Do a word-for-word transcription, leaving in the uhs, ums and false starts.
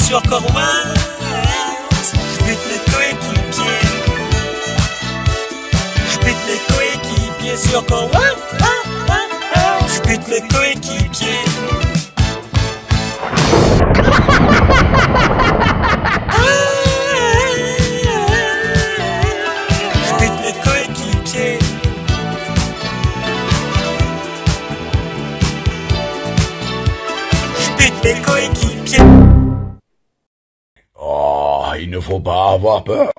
sur Corwin. Je bute les coéquipiers. Je bute les coéquipiers sur Corwin. Je bute les coéquipiers. Je bute les coéquipiers. Je bute les coéquipiers. Oh, il ne faut pas avoir peur.